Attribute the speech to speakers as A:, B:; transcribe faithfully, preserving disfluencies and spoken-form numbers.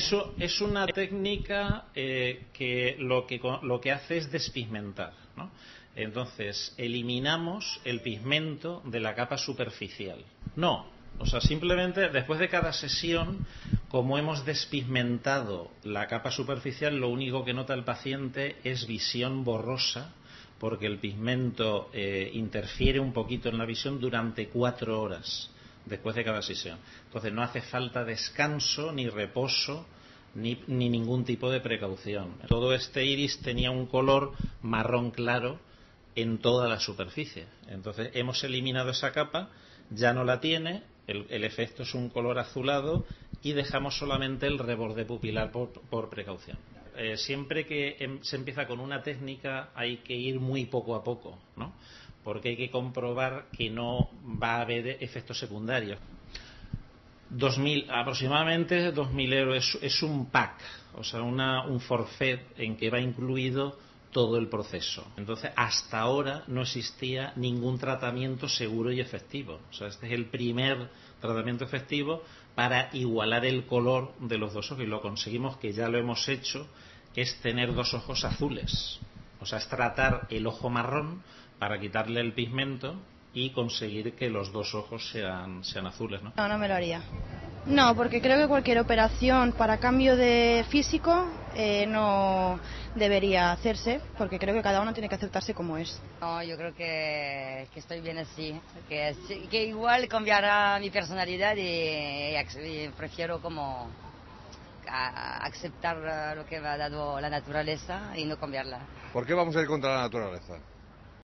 A: Eso es una técnica eh, que, lo que lo que hace es despigmentar, ¿no? Entonces, eliminamos el pigmento de la capa superficial. No, o sea, simplemente después de cada sesión, como hemos despigmentado la capa superficial, lo único que nota el paciente es visión borrosa, porque el pigmento eh, interfiere un poquito en la visión durante cuatro horas después de cada sesión. Entonces no hace falta descanso, ni reposo, ni, ni ningún tipo de precaución. Todo este iris tenía un color marrón claro en toda la superficie. Entonces hemos eliminado esa capa, ya no la tiene, el, el efecto es un color azulado y dejamos solamente el reborde pupilar por, por precaución. Eh, siempre que em, se empieza con una técnica hay que ir muy poco a poco, ¿no? Porque hay que comprobar que no va a haber efectos secundarios. dos mil, aproximadamente dos mil euros, es, es un pack, o sea, una, un forfait en que va incluido todo el proceso. Entonces, hasta ahora no existía ningún tratamiento seguro y efectivo. O sea, este es el primer tratamiento efectivo para igualar el color de los dos ojos, y lo conseguimos, que ya lo hemos hecho, es tener dos ojos azules. O sea, es tratar el ojo marrón para quitarle el pigmento y conseguir que los dos ojos sean, sean azules, ¿no?
B: No, no me lo haría. No, porque creo que cualquier operación para cambio de físico eh, no debería hacerse, porque creo que cada uno tiene que aceptarse como es.
C: No, yo creo que, que estoy bien así, que, que igual cambiará mi personalidad y, y prefiero como a, aceptar lo que me ha dado la naturaleza y no cambiarla.
D: ¿Por qué vamos a ir contra la naturaleza?